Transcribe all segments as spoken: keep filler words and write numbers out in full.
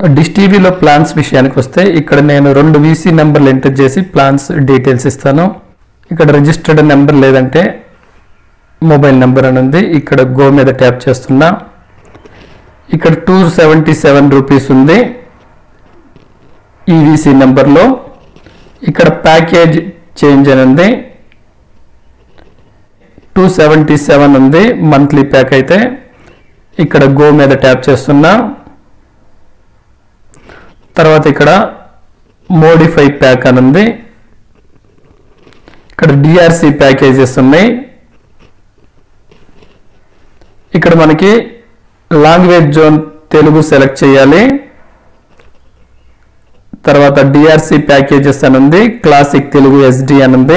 Dish టీవీలో plans విషయానికి వస్తే ఇక్కడ నేను రెండు వీసీ నెంబర్లు ఎంటర్ చేసి ప్లాన్స్ డీటెయిల్స్ ఇస్తాను. ఇక్కడ రిజిస్టర్డ్ నెంబర్ లేదంటే మొబైల్ నెంబర్ అని ఉంది. ఇక్కడ గో మీద ట్యాప్ చేస్తున్నా. ఇక్కడ టూ సెవెంటీ సెవెన్ రూపీస్ ఉంది ఈ వీసీ నెంబర్లో. ఇక్కడ ప్యాకేజ్ చేంజ్ అని ఉంది, టూ సెవెంటీ సెవెన్ ఉంది మంత్లీ ప్యాక్ అయితే. ఇక్కడ గో మీద ట్యాప్ చేస్తున్నా. తర్వాత ఇక్కడ మోడిఫై ప్యాక్ అని ఉంది. ఇక్కడ డిఆర్సి ప్యాకేజెస్ ఉన్నాయి. ఇక్కడ మనకి లాంగ్వేజ్ జోన్ తెలుగు సెలెక్ట్ చేయాలి. తర్వాత డిఆర్సి ప్యాకేజెస్ అని ఉంది, క్లాసిక్ తెలుగు ఎస్డి అని ఉంది.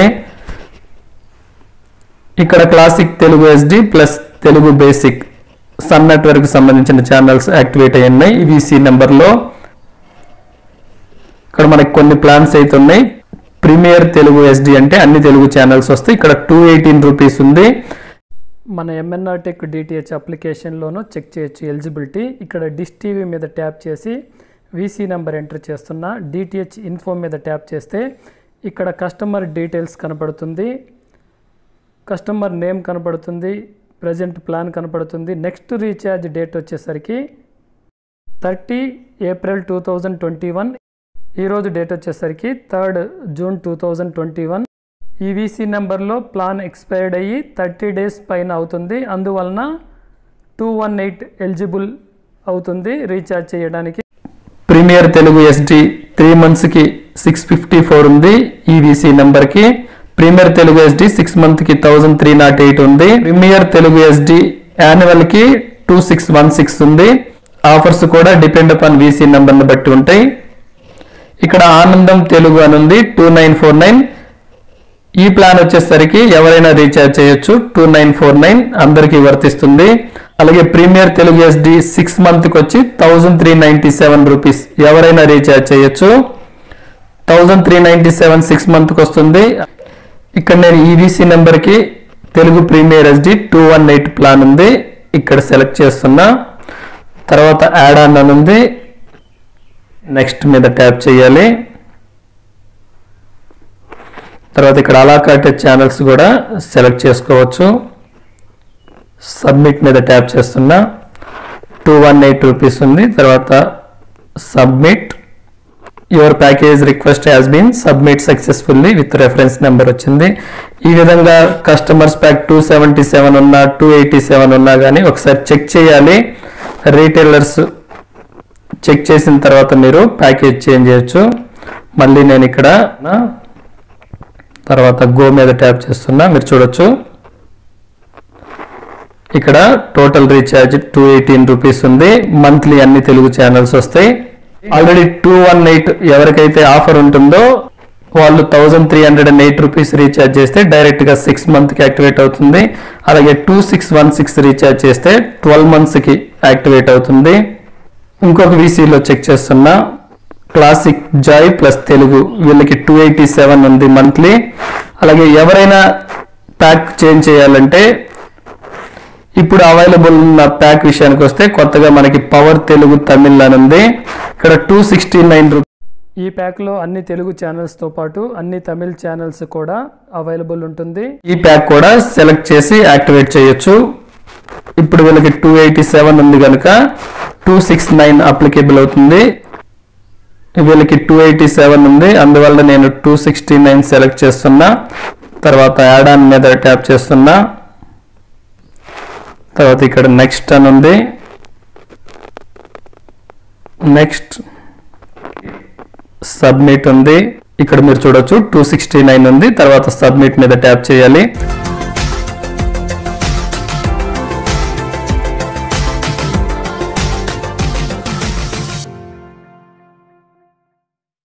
ఇక్కడ classic Telugu SD plus Telugu basic Sun Network సంబంధించిన ఛానల్స్ యాక్టివేట్ అయ్యి ఉన్నాయి ఈ వీసీ నెంబర్లో. ఇక్కడ మనకి కొన్ని ప్లాన్స్ అయితే ఉన్నాయి. ప్రీమియర్ తెలుగు ఎస్డి అంటే అన్ని తెలుగు ఛానల్స్ వస్తాయి. ఇక్కడ టూ ఎయిటీన్ రూపీస్ ఉంది. మన ఎంఎన్ఆర్ టెక్ డిటిహెచ్ అప్లికేషన్లోనూ చెక్ చేయొచ్చు ఎలిజిబిలిటీ. ఇక్కడ డిష్ టీవీ మీద ట్యాప్ చేసి వీసీ నెంబర్ ఎంటర్ చేస్తున్నా. డిటిహెచ్ ఇన్ఫో మీద ట్యాప్ చేస్తే ఇక్కడ కస్టమర్ డీటెయిల్స్ కనపడుతుంది, కస్టమర్ నేమ్ కనపడుతుంది, ప్రజెంట్ ప్లాన్ కనపడుతుంది. నెక్స్ట్ రీఛార్జ్ డేట్ వచ్చేసరికి thirty April two thousand twenty one ఈరోజు డేట్ వచ్చేసరికి third June two thousand twenty one. ఈ వీసీ నెంబర్లో ప్లాన్ ఎక్స్పైర్డ్ అయ్యి థర్టీ డేస్ పైన అవుతుంది. అందువలన టూ వన్ ఎయిట్ ఎలిజిబుల్ అవుతుంది రీఛార్జ్ చేయడానికి. ప్రీమియర్ తెలుగు ఎస్డి త్రీ మంత్స్కి సిక్స్ ఫిఫ్టీ ఫోర్ ఉంది ఈ వీసీ నెంబర్కి. ప్రీమియర్ తెలుగు ఎస్డి సిక్స్ మంత్కి థౌజండ్ త్రీ నాట్ ఎయిట్ ఉంది. ప్రీమియర్ తెలుగు ఎస్డి యాన్యువల్కి టూ సిక్స్ వన్ సిక్స్ ఉంది. ఆఫర్స్ కూడా డిపెండ్ అపాన్ వీసీ నెంబర్ని బట్టి ఉంటాయి. ఇక్కడ ఆనందం తెలుగు అని ఉంది టూ నైన్ ఫోర్ నైన్. ఈ ప్లాన్ వచ్చేసరికి ఎవరైనా రీఛార్జ్ చేయొచ్చు. టూ నైన్ ఫోర్ నైన్ అందరికీ వర్తిస్తుంది. అలాగే ప్రీమియర్ తెలుగు ఎస్డి సిక్స్ మంత్కి వచ్చి thousand three ninety seven rupees ఎవరైనా రీఛార్జ్ చేయొచ్చు. Thousand three ninety seven six మంత్కి వస్తుంది. ఇక్కడ నేను ఈవీసీ నెంబర్కి Telugu premier SD two one eight plan ఉంది, ఇక్కడ సెలెక్ట్ చేస్తున్నా. తర్వాత యాడ్ ఆన్ అని ఉంది, నెక్స్ట్ మీద ట్యాప్ చేయాలి. తర్వాత ఇక్కడ అలాకాటే ఛానల్స్ కూడా సెలెక్ట్ చేసుకోవచ్చు. సబ్మిట్ మీద ట్యాప్ చేస్తున్నా. టూ వన్ ఎయిట్ రూపీస్ ఉంది. తర్వాత submit. Your package request has been submit successfully with reference number వచ్చింది. ఈ విధంగా customers pack two seventy seven ఉన్నా టూ ఎయిటీ సెవెన్ ఉన్నా కానీ ఒకసారి చెక్ చేయాలి. రీటైలర్స్ చెక్ చేసిన తర్వాత మీరు ప్యాకేజ్ చేంజ్ చేయొచ్చు. మళ్ళీ నేను ఇక్కడ తర్వాత గో మీద ట్యాప్ చేస్తున్నా. మీరు చూడొచ్చు ఇక్కడ total recharge two eighteen rupees ఉంది. మంత్లీ అన్ని తెలుగు ఛానల్స్ వస్తాయి. ఆల్రెడీ టూ వన్ ఎయిట్ ఎవరికైతే ఆఫర్ ఉంటుందో వాళ్ళు thousand three hundred and eight rupees recharge చేస్తే డైరెక్ట్గా సిక్స్ మంత్కి యాక్టివేట్ అవుతుంది. అలాగే two six one six recharge చేస్తే ట్వెల్వ్ మంత్స్కి యాక్టివేట్ అవుతుంది. ఇంకొక వీసీలో చెక్ చేస్తున్నా. క్లాసిక్ జాయ్ ప్లస్ తెలుగు వీళ్ళకి టూ ఎయిటీ సెవెన్ ఉంది మంత్లీ. అలాగే ఎవరైనా ప్యాక్ చేంజ్ చేయాలంటే ఇప్పుడు అవైలబుల్ ఉన్న ప్యాక్ విషయానికి వస్తే కొత్తగా మనకి పవర్ తెలుగు తమిళ్ అని ఉంది. ఇక్కడ టూ సిక్స్టీ నైన్ రూపీస్. ఈ ప్యాక్లో అన్ని తెలుగు ఛానల్స్తో పాటు అన్ని తమిళ్ ఛానల్స్ కూడా అవైలబుల్ ఉంటుంది. ఈ ప్యాక్ కూడా సెలెక్ట్ చేసి యాక్టివేట్ చేయొచ్చు. ఇప్పుడు వీళ్ళకి టూ ఎయిటీ సెవెన్ ఉంది కనుక టూ సిక్స్ నైన్ అప్లికేబుల్ అవుతుంది. వీళ్ళకి టూ ఎయిటీ సెవెన్ ఉంది, అందువల్ల నేను టూ సిక్స్టీ నైన్ సెలెక్ట్ చేస్తున్నా. తర్వాత యాడ్ ఆన్ మీద ట్యాప్ చేస్తున్నా. తర్వాత ఇక్కడ నెక్స్ట్ అని ఉంది, నెక్స్ట్ సబ్మిట్ ఉంది. ఇక్కడ మీరు చూడొచ్చు టూ సిక్స్టీ నైన్ ఉంది. తర్వాత సబ్మిట్ మీద ట్యాప్ చేయాలి.